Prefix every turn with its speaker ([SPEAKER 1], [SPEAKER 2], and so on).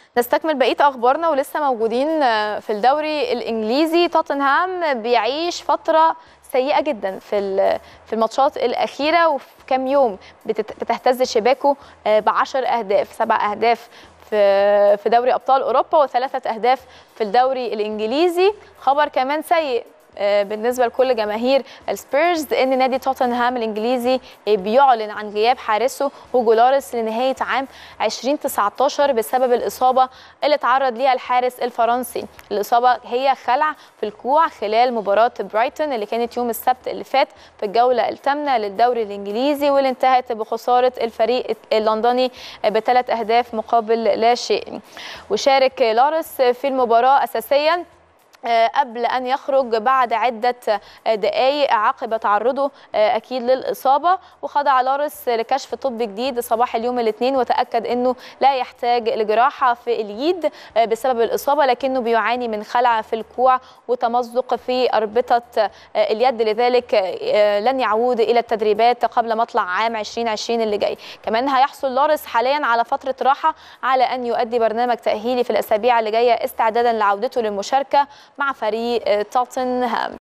[SPEAKER 1] نستكمل بقية أخبارنا ولسه موجودين في الدوري الإنجليزي. توتنهام بيعيش فترة سيئة جدا في الماتشات الأخيرة، وفي كام يوم بتهتز شباكه ب10 أهداف، 7 أهداف في دوري أبطال أوروبا و3 أهداف في الدوري الإنجليزي. خبر كمان سيء بالنسبه لكل جماهير السبيرز ان نادي توتنهام الانجليزي بيعلن عن غياب حارسه هوجو لوريس لنهايه عام 2019 بسبب الاصابه اللي تعرض ليها الحارس الفرنسي. الاصابه هي خلع في الكوع خلال مباراه برايتون اللي كانت يوم السبت اللي فات في الجوله الثامنه للدوري الانجليزي، واللي انتهت بخساره الفريق اللندني ب3 أهداف مقابل لا شيء. وشارك لوريس في المباراه اساسيا قبل أن يخرج بعد عدة دقائق عقب تعرضه أكيد للإصابة، وخضع لوريس لكشف طبي جديد صباح اليوم الاثنين، وتأكد أنه لا يحتاج لجراحة في اليد بسبب الإصابة، لكنه بيعاني من خلع في الكوع وتمزق في أربطة اليد، لذلك لن يعود إلى التدريبات قبل مطلع عام 2020 اللي جاي. كمان هيحصل لوريس حاليا على فترة راحة على أن يؤدي برنامج تأهيلي في الأسابيع اللي جاية استعدادا لعودته للمشاركة مع فريق توتنهام.